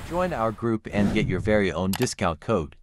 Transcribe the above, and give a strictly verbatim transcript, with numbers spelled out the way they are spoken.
Join our group and get your very own discount code.